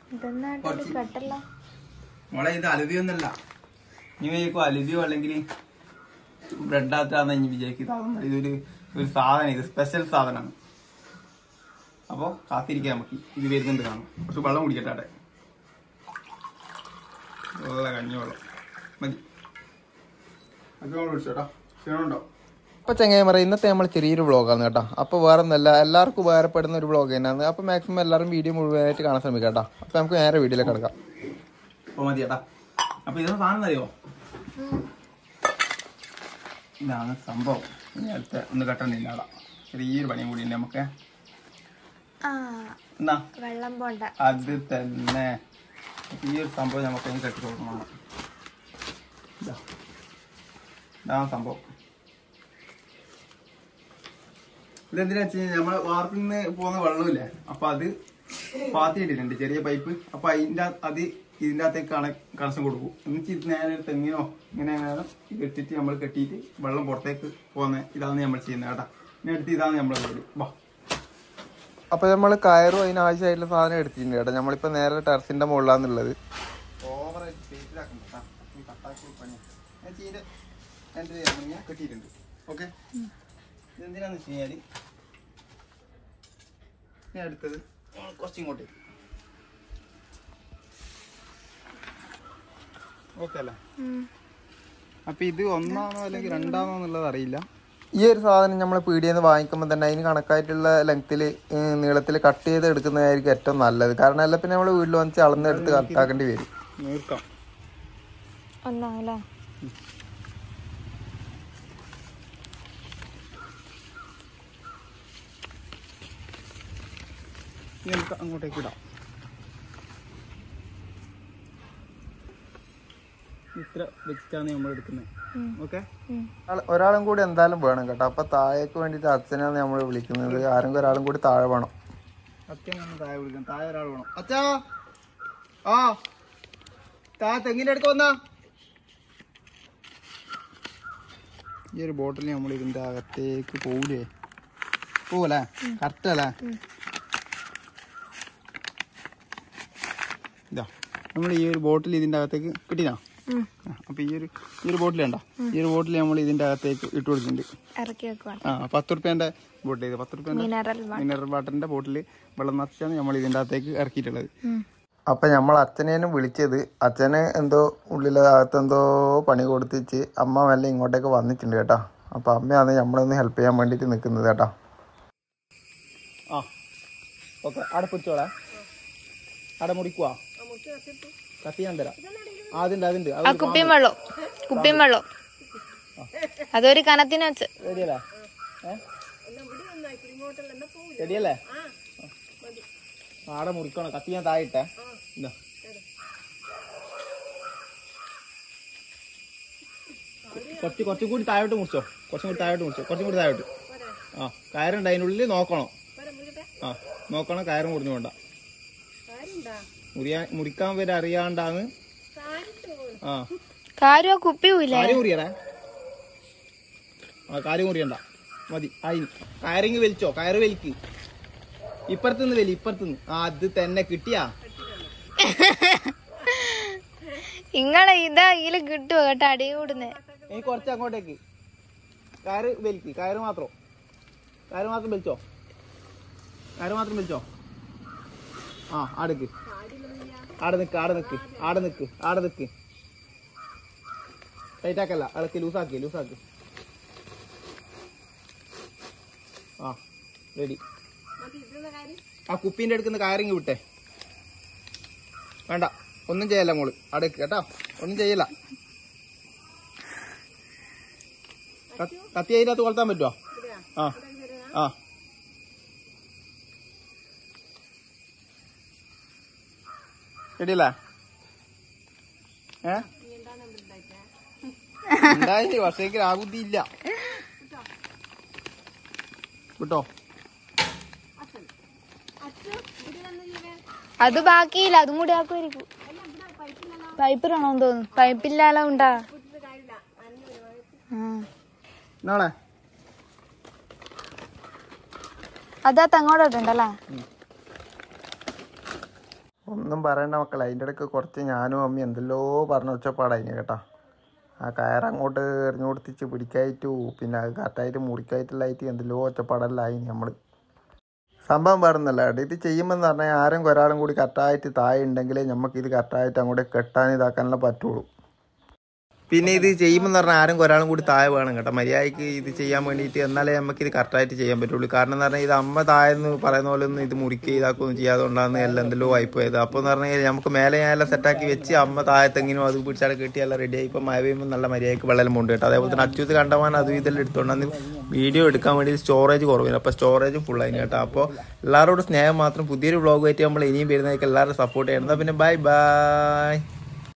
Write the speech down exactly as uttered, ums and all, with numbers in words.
മോളെ ഇത് അലുവിയൊന്നല്ല. നീ വിചാരിക്കും അലുവിയോ അല്ലെങ്കിൽ ബ്രെഡാത്താന്ന് ഇനി വിചാരിക്കും. ഇതൊരു ഒരു സാധനം, ഇത് സ്പെഷ്യൽ സാധനമാണ്. അപ്പൊ കാത്തിരിക്കാം, നമുക്ക് ഇത് വരുന്നുണ്ട് കാണും. കുറച്ച് വെള്ളം കുടിക്കട്ടെ. അവിടെ വെള്ളം കഞ്ഞി വെള്ളം മതി. അത് നമ്മൾ കുടിച്ചോട്ടോ. ക്ഷീണമുണ്ടോ? അപ്പൊ ചങ്ങായിമാരെ, ഇന്നത്തെ നമ്മൾ ചെറിയൊരു വ്ളോഗാണ് കേട്ടോ. അപ്പൊ വേറെ ഒന്നല്ല, എല്ലാവർക്കും ഉപകാരപ്പെടുന്ന ഒരു വ്ളോഗ് തന്നെയാണ്. അപ്പൊ മാക്സിമം എല്ലാവരും വീഡിയോ മുഴുവനായിട്ട് കാണാൻ ശ്രമിക്കാം കേട്ടോ. അപ്പൊ നമുക്ക് നേരെ വീഡിയോയിലേക്ക് കിടക്കാം. അപ്പൊ മതി ചേട്ടാ. അപ്പൊ ഇതൊന്നും സാധനം അറിയോ? ഇതാണ് സംഭവം. ഇനി അടുത്ത ഒന്ന് കട്ടണില്ല. അവിടെ ചെറിയൊരു പണിയും കൂടി ഉണ്ട് നമുക്ക്. എന്നാ വെള്ളം പോണ്ട. അത് തന്നെ ഈ ഒരു സംഭവം നമുക്ക് അതിന് കെട്ടി കൊടുക്കണം. ഇതാണ് സംഭവം. ഇതെന്തിനാ വെച്ച് കഴിഞ്ഞാൽ നമ്മളെ വാർപ്പിൽ നിന്ന് പോകുന്ന വെള്ളമില്ലേ, അപ്പൊ അത് പാത്തിയിട്ടിട്ടുണ്ട് ചെറിയ പൈപ്പ്. അപ്പൊ അതിന്റെ അത് ഇതിന്റെ അകത്തേക്ക് കണ കണക്ഷൻ കൊടുക്കും. എന്നിട്ട് ഇത് നേരെ തെങ്ങിനോ ഇങ്ങനെ കെട്ടിട്ട് നമ്മൾ കെട്ടിയിട്ട് വെള്ളം പുറത്തേക്ക് പോകുന്ന ഇതാണ് നമ്മൾ ചെയ്യുന്നത് കേട്ടാ. ഇനി എടുത്ത് ഇതാണ് നമ്മളെ വീട്. വാ. അപ്പൊ നമ്മള് കയറും അതിനാവശ്യമായിട്ടുള്ള സാധനം എടുത്തിട്ടുണ്ട് കേട്ടോ. നമ്മളിപ്പോ നേരെ ടെറസിന്റെ മുകളിലാന്നുള്ളത്. കെട്ടിയിട്ടുണ്ട്. ഓക്കെ, ഇതെന്തിനാന്ന് വെച്ച് കഴിഞ്ഞാല് ഞാൻ അടുത്തത് കുറച്ചിങ്ങോട്ട്. ഓക്കെ അല്ലേ? അപ്പൊ ഇത് ഒന്നാണോ അല്ലെങ്കിൽ രണ്ടാണോ എന്നുള്ളത് അറിയില്ല. ഈ ഒരു സാധനം നമ്മളെ പീടിയെന്ന് വാങ്ങിക്കുമ്പോൾ തന്നെ അതിന് കണക്കായിട്ടുള്ള ലെങ്ത്തിൽ നീളത്തിൽ കട്ട് ചെയ്ത് എടുക്കുന്നതായിരിക്കും ഏറ്റവും നല്ലത്. കാരണം അല്ല പിന്നെ നമ്മൾ വീട്ടിൽ വന്നിച്ച് അളന്നെടുത്ത് കട്ടാക്കേണ്ടി വരും. നീർക്കാം ഒന്നാണല്ലേ? നമുക്ക് അങ്ങോട്ടേക്ക് ഇടാം. ഇത്ര വെച്ചിട്ടാണ് നമ്മൾ എടുക്കുന്നത്. ഓക്കെ, ഒരാളും കൂടി എന്തായാലും വേണം കേട്ടോ. അപ്പൊ താഴേക്ക് വേണ്ടിട്ട് അച്ഛനാണ് നമ്മൾ വിളിക്കുന്നത്. ആരെങ്കിലും ഒരാളും കൂടി താഴെ വേണം. അച്ഛൻ താഴെ വിളിക്കണം. താഴെ ഒരാൾ വേണം. അച്ഛാ, ആ താഴെ തെങ്ങിന്റെ അടുത്ത് വന്നാ. ഈ ഒരു ബോട്ടിൽ നമ്മൾ ഇതിന്റെ അകത്തേക്ക് പോകൂലേ? പോവല്ലേ? കറക്റ്റ് അല്ലേ? ഇതാ നമ്മൾ ഈ ഒരു ബോട്ടിൽ ഇതിന്റെ അകത്തേക്ക് കിട്ടിനാ. അപ്പൊ ഈ ഒരു ഈ ഒരു ബോട്ടിൽ ഉണ്ടോ? ഈ ഒരു ബോട്ടിൽ നമ്മൾ ഇതിന്റെ അകത്തേക്ക് ഇട്ട് കൊടുക്കുന്നുണ്ട്. ആ പത്ത് റുപ്യന്റെ ബോട്ടിൽ, ഇത് പത്ത് റുപ്യന്റെ മിനറൽ വാട്ടറിന്റെ ബോട്ടിൽ വെള്ളം നിറച്ചാണ് നമ്മൾ ഇതിന്റെ അകത്തേക്ക് ഇറക്കിയിട്ടുള്ളത്. അപ്പൊ നമ്മൾ അച്ഛനേനും വിളിച്ചത്, അച്ഛന് എന്തോ ഉള്ളിലകത്ത് എന്തോ പണി കൊടുത്തിച്ച് അമ്മ മെല്ലെ ഇങ്ങോട്ടേക്ക് വന്നിട്ടുണ്ട് കേട്ടോ. അപ്പൊ അമ്മയാണ് നമ്മളൊന്ന് ഹെൽപ്പ് ചെയ്യാൻ വേണ്ടിട്ട് നിൽക്കുന്നത് കേട്ടോ. ആ ഓക്കെ, അവിടെ പിടിച്ചോളാം. അവിടെ മുറിക്കുവാ, കത്തി ഞാൻ തരാം. അതിന്റെ അതിന്റെ കുപ്പിയും വെള്ളം കുപ്പിയും വെള്ളം അതൊരു കനത്തിന് വെച്ച് റെഡിയല്ലേ? റെഡിയല്ലേ? ആടെ മുറിക്കണം. കത്തി ഞാൻ താഴെ. കുറച്ച് കുറച്ചും കൂടി താഴോട്ട് മുറിച്ചോ. കുറച്ചും കൂടി താഴോട്ട് മുറിച്ചോ. കുറച്ചും കൂടി താഴോട്ട്. ആ കയറുണ്ട് അതിനുള്ളിൽ. നോക്കണം. ആ നോക്കണം. കയറ് മുറിഞ്ഞു കൊണ്ട. മുറിയാ മുറിക്കാൻ വരെ അറിയാണ്ടാന്ന്. ആ കാര്യം കുപ്പി കാര്യം മുറിയടാ. ആ കാര്യം മുറിയണ്ട, മതി. അതിന് കയറിങ് വലിച്ചോ. കയറ് വലിക്ക്. ഇപ്പുറത്തുനിന്ന് വലി. ഇപ്പുറത്തുനിന്ന്. ആ അത് തന്നെ കിട്ടിയാ. ഇങ്ങളെ ഇതാ ഇതില് കിട്ടുവോ കേട്ടോ? അടി കൂടുന്നേ. ഇനി കുറച്ച് അങ്ങോട്ടേക്ക് കയറ് വലിക്ക്. കയറ് മാത്രം കയറ് മാത്രം വലിച്ചോ. കയറ് മാത്രം വലിച്ചോ. ആ ആടക്ക്. ആടെ നിക്ക്. ആടെ നിക്ക്. ആടെ നിക്ക്. ആടെ നിക്ക്. ടൈറ്റാക്കല്ല, ഇളക്കി. ലൂസാക്കി. ലൂസാക്കി. ആ റെഡി. ആ കുപ്പീന്റെ അടുക്കുന്ന കയറിങ് വിട്ടെ. വേണ്ട, ഒന്നും ചെയ്യല്ല മോള്. അടക്ക് കേട്ടോ, ഒന്നും ചെയ്യല്ല. കത്തി അതിനകത്ത് കൊളുത്താൻ പറ്റുമോ? ആ ആ റെഡിയല്ലേ? ഏ ഉണ്ടായി. വർഷേക്ക് ആകുതി ഇല്ല കിട്ടോ. അത് ബാക്കിയില്ല, അതും കൂടി ആക്കുമായിരിക്കും. പൈപ്പിലാണോ തോന്നുന്നു. പൈപ്പില്ലാലോ ഉണ്ടാ. നാളെ അതാ തങ്ങോട്ടുണ്ടല്ലേ? ഒന്നും പറയണ്ട മക്കളെ, അതിൻ്റെ ഇടയ്ക്ക് കുറച്ച് ഞാനും അമ്മയും എന്തെല്ലോ പറഞ്ഞ ഒച്ചപ്പാടായിന് കേട്ടോ. ആ കയറങ്ങോട്ട് എറിഞ്ഞു കൊടുത്തിച്ച് പിടിക്കായിട്ടു, പിന്നെ അത് കറക്റ്റായിട്ട് മുറിക്കായിട്ടുള്ളതായിട്ട് എന്തെല്ലോ ഒച്ചപ്പാടെല്ലാം ആയി നമ്മൾ. സംഭവം പറയുന്നല്ല കേട്ടോ, ഇത് ചെയ്യുമ്പോൾ എന്ന് പറഞ്ഞാൽ ആരും ഒരാളും കൂടി കറക്റ്റായിട്ട് താഴെ ഉണ്ടെങ്കിലേ നമുക്കിത് കറക്റ്റായിട്ട് അങ്ങോട്ട് കെട്ടാൻ ഇതാക്കാനെല്ലാം പറ്റുള്ളൂ. പിന്നെ ഇത് ചെയ്യുമ്പോൾ എന്ന് പറഞ്ഞാൽ ആരും ഒരാളും കൂടി താഴെ വേണം കേട്ടോ, മര്യാദയ്ക്ക് ഇത് ചെയ്യാൻ വേണ്ടിയിട്ട്. എന്നാലേ നമുക്കിത് കറക്റ്റായിട്ട് ചെയ്യാൻ പറ്റുള്ളൂ. കാരണം എന്ന് പറഞ്ഞാൽ ഇത് അമ്മ താഴെന്ന് പറയുന്ന പോലെ ഒന്നും ഇത് മുറിക്കുക ഇതാക്കുകയൊന്നും ചെയ്യാതുകൊണ്ടാണ് എല്ലാം എന്തെല്ലോ വായ്പ പോയത്. അപ്പോൾ എന്ന് പറഞ്ഞാൽ നമുക്ക് മേലെ ഞാനെല്ലാം സെറ്റാക്കി വെച്ച് അമ്മ താഴത്തെങ്ങിനും അത് പിടിച്ചാൽ കെട്ടിയെല്ലാം റെഡിയായി. ഇപ്പോൾ മഴ പെയ്യുമ്പോൾ നല്ല മര്യാദയ്ക്ക് വെള്ളം ഉണ്ട് കേട്ടോ. അതേപോലെ തന്നെ അച്യുത് കണ്ടമാൻ അതും ഇതെല്ലാം എടുത്തുകൊണ്ടാണ് വീഡിയോ എടുക്കാൻ വേണ്ടി സ്റ്റോറേജ് കുറവില്ല. അപ്പോൾ സ്റ്റോറേജും ഫുള്ളായി കേട്ടോ. അപ്പോൾ എല്ലാവരോടും സ്നേഹം മാത്രം. പുതിയൊരു വ്ളോഗായിട്ട് നമ്മൾ ഇനിയും വരുന്നതൊക്കെ എല്ലാവരും സപ്പോർട്ട് ചെയ്യണം. എന്നാൽ പിന്നെ ബൈ ബൈ.